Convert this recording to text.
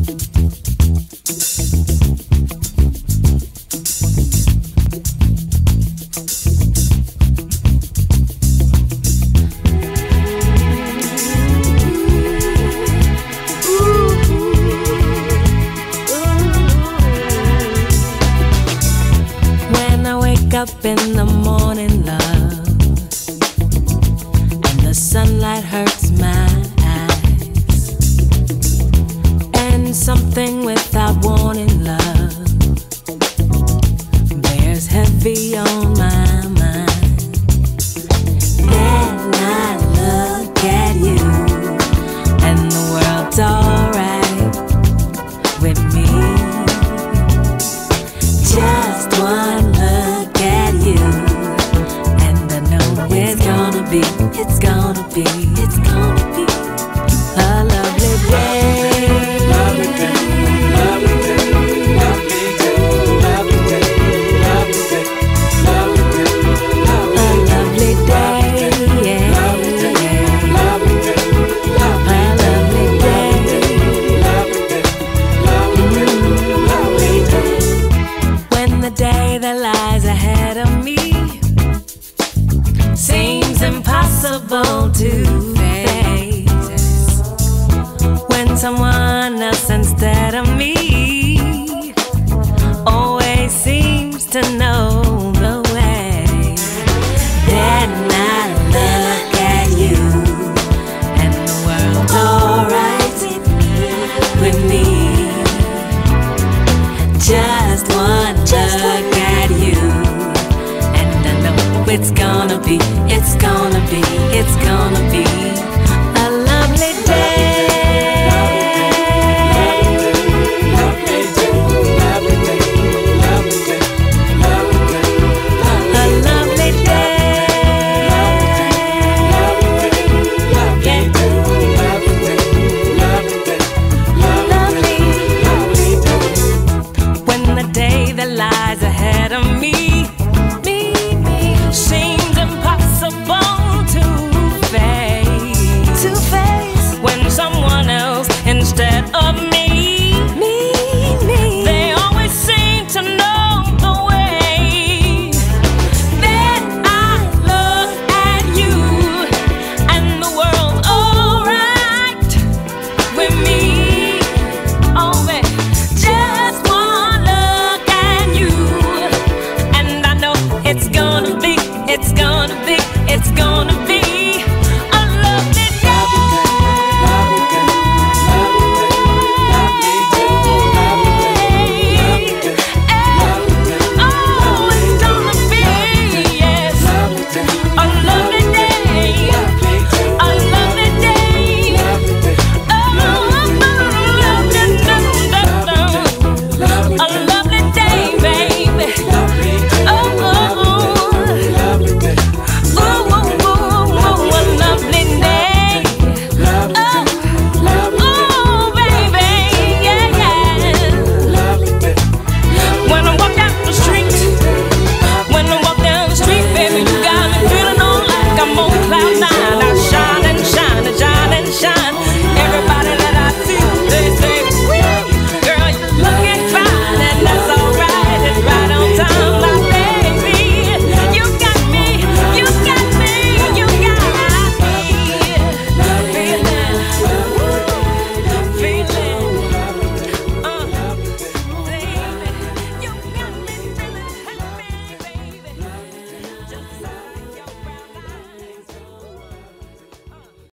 Up in the morning, love, and the sunlight hurts my eyes, and something without warning, love, bears heavy on my mind. Then I look at you, and the world's alright with me. Just one look, it's gonna be a lovely day. Lovely day, lovely day, lovely day, lovely day, lovely day, lovely day, a lovely day, yeah, lovely day, lovely day, a lovely day, lovely day. When the day that lies ahead of me seems impossible to face, when someone else instead of me always seems to know the way, then I look at you and the world's alright with me. Just one look at you and I know it's gonna be